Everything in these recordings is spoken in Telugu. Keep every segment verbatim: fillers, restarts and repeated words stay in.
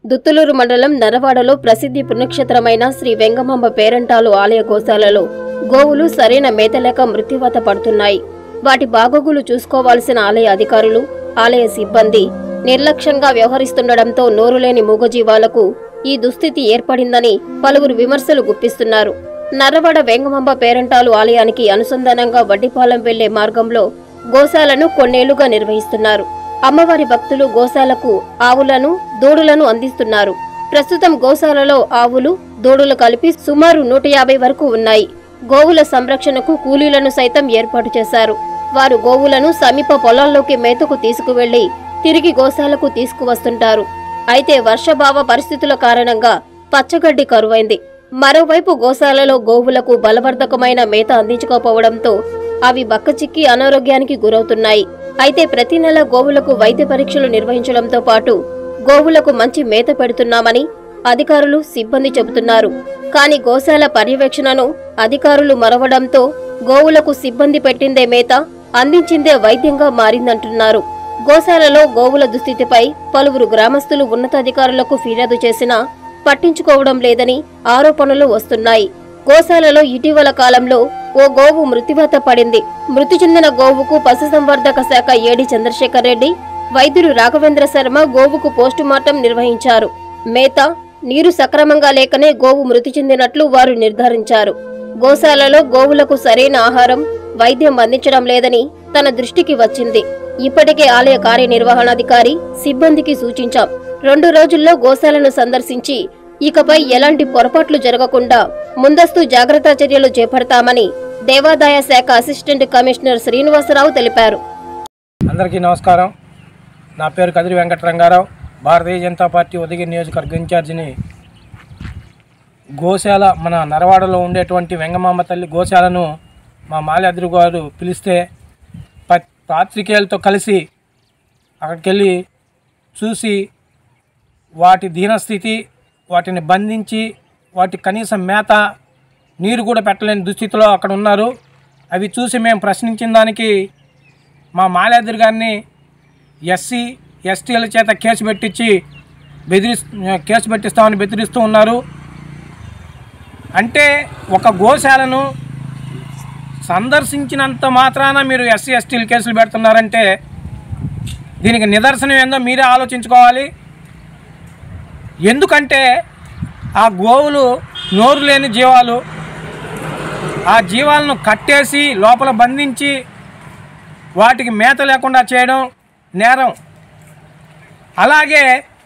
దుత్తులూరు మండలం నరవాడలో ప్రసిద్ధి పుణ్యక్షేత్రమైన శ్రీ వెంగమాంబ పేరంటాలు ఆలయ గోశాలలో గోవులు సరైన మేతలేక మృత్యువాత పడుతున్నాయి. వాటి బాగోగులు చూసుకోవాల్సిన ఆలయ అధికారులు, ఆలయ సిబ్బంది నిర్లక్ష్యంగా వ్యవహరిస్తుండటంతో నోరులేని మూగజీవాలకు ఈ దుస్థితి ఏర్పడిందని పలువురు విమర్శలు గుప్పిస్తున్నారు. నర్రవాడ వెంగమాంబ పేరంటాలు ఆలయానికి అనుసంధానంగా వడ్డిపాలెం వెళ్లే మార్గంలో గోశాలను కొన్నేళ్లుగా నిర్వహిస్తున్నారు. అమ్మవారి భక్తులు గోశాలకు ఆవులను, దూడులను అందిస్తున్నారు. ప్రస్తుతం గోశాలలో ఆవులు, దూడులు కలిపి సుమారు నూట యాభై వరకు ఉన్నాయి. గోవుల సంరక్షణకు కూలీలను సైతం ఏర్పాటు చేశారు. వారు గోవులను సమీప పొలాల్లోకి మేతకు తీసుకువెళ్లి తిరిగి గోశాలకు తీసుకువస్తుంటారు. అయితే వర్షభావ పరిస్థితుల కారణంగా పచ్చగడ్డి కరువైంది. మరోవైపు గోశాలలో గోవులకు బలవర్ధకమైన మేత అందించకపోవడంతో అవి బక్కచిక్కి అనారోగ్యానికి గురవుతున్నాయి. అయితే ప్రతి నెల గోవులకు వైద్య పరీక్షలు నిర్వహించడంతో పాటు గోవులకు మంచి మేత పెడుతున్నామని అధికారులు, సిబ్బంది చెబుతున్నారు. కానీ గోశాల పర్యవేక్షణను అధికారులు మరవడంతో గోవులకు సిబ్బంది పెట్టిందే మేత, అందించిందే వైద్యంగా మారిందంటున్నారు. గోశాలలో గోవుల దుస్థితిపై పలువురు గ్రామస్తులు ఉన్నతాధికారులకు ఫిర్యాదు చేసినా పట్టించుకోవడం లేదని ఆరోపణలు వస్తున్నాయి. గోశాలలో ఇటీవల కాలంలో ఓ గోవు మృత్యువాత పడింది. మృతి చెందిన గోవుకు పశుసంవర్ధక శాఖ ఏడీ చంద్రశేఖర్ రెడ్డి, వైద్యులు రాఘవేంద్ర శర్మ గోవుకు పోస్టుమార్టం నిర్వహించారు. మేత, నీరు సక్రమంగా లేకనే గోవు మృతి చెందినట్లు వారు నిర్ధారించారు. గోశాలలో గోవులకు సరైన ఆహారం, వైద్యం అందించడం లేదని తన దృష్టికి వచ్చింది. ఇప్పటికే ఆలయ కార్యనిర్వహణాధికారి, సిబ్బందికి సూచించాం. రెండు రోజుల్లో గోశాలను సందర్శించి ఇకపై ఎలాంటి పొరపాట్లు జరగకుండా ముందస్తు జాగ్రత్త చర్యలు చేపడతామని దేవాదాయ శాఖ అసిస్టెంట్ కమిషనర్ శ్రీనివాసరావు తెలిపారు. అందరికీ నమస్కారం. నా పేరు కదిరి వెంకటరంగారావు, భారతీయ జనతా పార్టీ ఉదయగిరి నియోజకవర్గ ఇన్ఛార్జిని. గోశాల మన నరవాడలో ఉండేటువంటి వెంగమాంబ తల్లి గోశాలను మా మాల్యాద్రి గారు పిలిస్తే పాత్రికేయులతో కలిసి అక్కడికి వెళ్ళి చూసి వాటి దీనస్థితి, వాటిని బంధించి వాటి కనీసం మేత, నీరు కూడా పెట్టలేని దుస్థితిలో అక్కడ ఉన్నారు. అవి చూసి మేము ప్రశ్నించిన దానికి మా మాల్యాద్రి గారిని ఎస్సీ ఎస్టీల చేత కేసు పెట్టించి బెదిరి కేసు పెట్టిస్తామని బెదిరిస్తూ ఉన్నారు. అంటే ఒక గోశాలను సందర్శించినంత మాత్రాన మీరు ఎస్సీ ఎస్టీలు కేసులు పెడుతున్నారంటే దీనికి నిదర్శనం ఏందో మీరే ఆలోచించుకోవాలి. ఎందుకంటే ఆ గోవులు నోరు లేని జీవాలు, ఆ జీవాలను కట్టేసి లోపల బంధించి వాటికి మేత లేకుండా చేయడం నేరం. అలాగే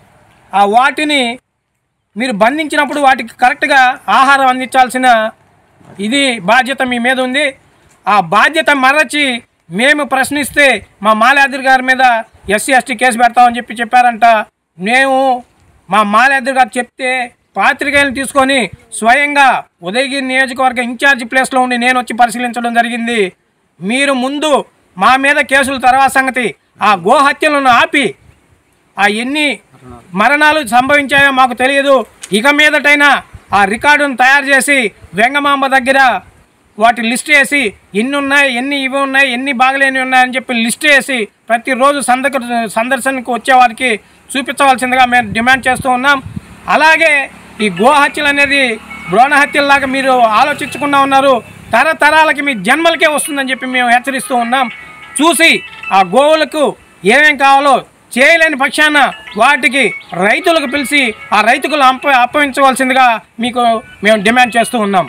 ఆ వాటిని మీరు బంధించినప్పుడు వాటికి కరెక్ట్గా ఆహారం అందించాల్సిన ఇది బాధ్యత మీ మీద ఉంది. ఆ బాధ్యత మరచి మేము ప్రశ్నిస్తే మా మాల్యాద్రి గారి మీద ఎస్సీ ఎస్టీ కేసు పెడతామని చెప్పి చెప్పారంట. మేము మా మాల్యాద్రి గారు చెప్తే పాత్రికేయులను తీసుకొని స్వయంగా ఉదయగిరి నియోజకవర్గ ఇన్ఛార్జి ప్లేస్లో ఉండి నేను వచ్చి పరిశీలించడం జరిగింది. మీరు ముందు మా మీద కేసులు తర్వాత సంగతి, ఆ గోహత్యలను ఆపి ఆ ఎన్ని మరణాలు సంభవించాయో మాకు తెలియదు. ఇక మీదటైనా ఆ రికార్డును తయారు చేసి వెంగమాంబ దగ్గర వాటి లిస్ట్ వేసి ఎన్ని ఉన్నాయి, ఎన్ని ఇవి ఉన్నాయి, ఎన్ని బాగలేని ఉన్నాయని చెప్పి లిస్ట్ వేసి ప్రతిరోజు సందర్ సందర్శనకు వచ్చేవారికి చూపించవలసిందిగా మేము డిమాండ్ చేస్తూ ఉన్నాం. అలాగే ఈ గోహత్యలు అనేది భ్రూణహత్యలాగా మీరు ఆలోచించకుండా ఉన్నారు. తరతరాలకి మీ జన్మలకే వస్తుందని చెప్పి మేము హెచ్చరిస్తూ ఉన్నాం. చూసి ఆ గోవులకు ఏమేం కావాలో చేయలేని పక్షాన వాటికి రైతులకు పిలిచి ఆ రైతులు అప్ప అప్పగించవలసిందిగా మీకు మేము డిమాండ్ చేస్తూ ఉన్నాం.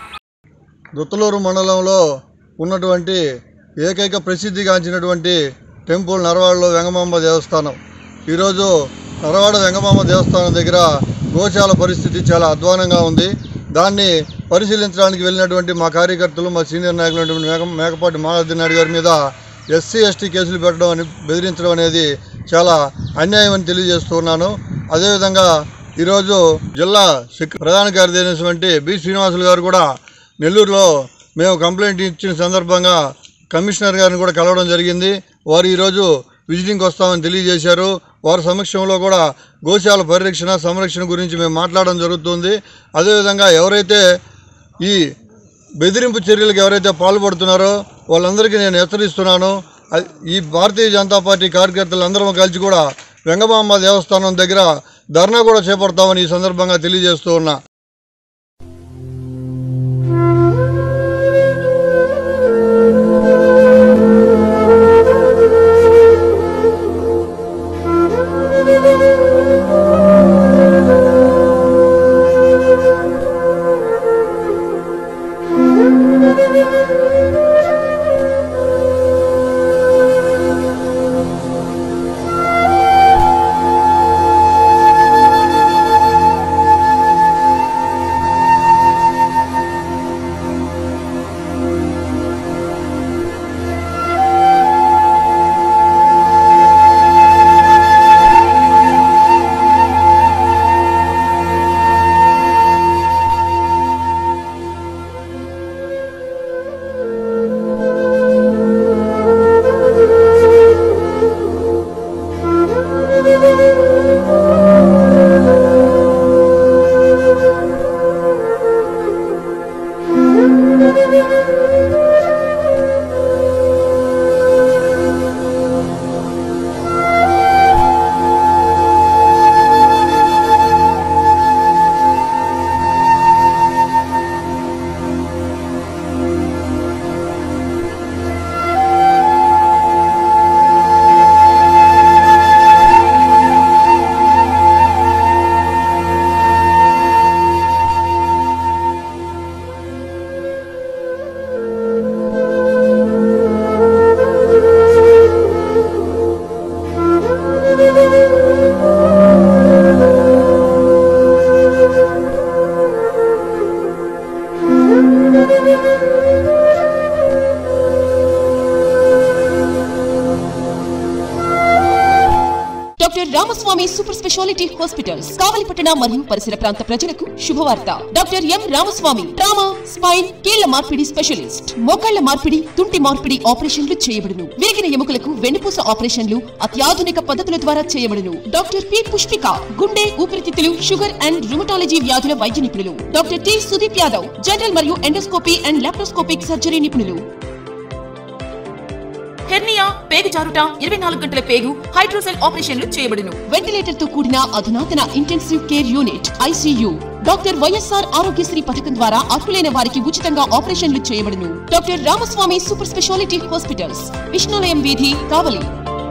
దుత్తలూరు మండలంలో ఉన్నటువంటి ఏకైక ప్రసిద్ధిగాంచినటువంటి టెంపుల్ నరవాడలో వెంగమాంబ దేవస్థానం. ఈరోజు నరవాడ వెంగమాంబ దేవస్థానం దగ్గర గోశాల పరిస్థితి చాలా అధ్వానంగా ఉంది. దాన్ని పరిశీలించడానికి వెళ్ళినటువంటి మా కార్యకర్తలు, మా సీనియర్ నాయకులు మేక మేకపాటి మాల్యాద్రి నాయుడు గారి మీద ఎస్సీ ఎస్టీ కేసులు పెట్టడం అని బెదిరించడం అనేది చాలా అన్యాయం అని తెలియజేస్తున్నాను. అదేవిధంగా ఈరోజు జిల్లా ప్రధాన కార్యదర్శి బి శ్రీనివాసులు గారు కూడా నెల్లూరులో మేము కంప్లైంట్ ఇచ్చిన సందర్భంగా కమిషనర్ గారిని కూడా కలవడం జరిగింది. వారు ఈరోజు విజిటింగ్కి వస్తామని తెలియజేశారు. వారి సమక్షంలో కూడా గోశాల పరిరక్షణ, సంరక్షణ గురించి మేము మాట్లాడడం జరుగుతుంది. అదేవిధంగా ఎవరైతే ఈ బెదిరింపు చర్యలకు ఎవరైతే పాల్పడుతున్నారో వాళ్ళందరికీ నేను హెచ్చరిస్తున్నాను. ఈ భారతీయ జనతా పార్టీ కార్యకర్తలు అందరం కలిసి కూడా వెంగమాంబ దేవస్థానం దగ్గర ధర్నా కూడా చేపడతామని ఈ సందర్భంగా తెలియజేస్తూ ఉన్నా. Doctor Ramaswamy super speciality hospitals కావలిపట్టణ మరియు పరిసర ప్రాంత ప్రజలకు శుభవార్త. Doctor M Ramaswamy trauma, spine, కీళ్ల మార్పిడి స్పెషలిస్ట్. మోకాళ్ల మార్పిడి, తుంటి మార్పిడి ఆపరేషన్లు చేయబడును. విరిగిన ఎముకలకు వెన్నుపూస ఆపరేషన్లు అత్యాధునిక పద్ధతుల ద్వారా చేయబడును. డాక్టర్ పి పుష్పిక గుండె, ఊపిరితిత్తులు, షుగర్ అండ్ రుమటాలజీ వ్యాధుల వైద్య నిపుణులు. Doctor T Sudeep Yadav general మరియు ఎండోస్కోపీ అండ్ లాప్రోస్కోపిక్ సర్జరీ నిపుణులు. హెర్నియా, పేగు జారుట, ఇరవై నాలుగు గంటల పేగు, హైడ్రోసెల్ ఆపరేషన్లు చేయబడును. వెంటిలేటర్ తో కూడిన అధునాతన intensive care unit ICU. Doctor YSR Aarogyasri పథకం ద్వారా అర్హులైన వారికి ఉచితంగా ఆపరేషన్లు చేయబడును. Doctor Ramaswamy super speciality hospitals, Vishnulayam వీధి, కావలి.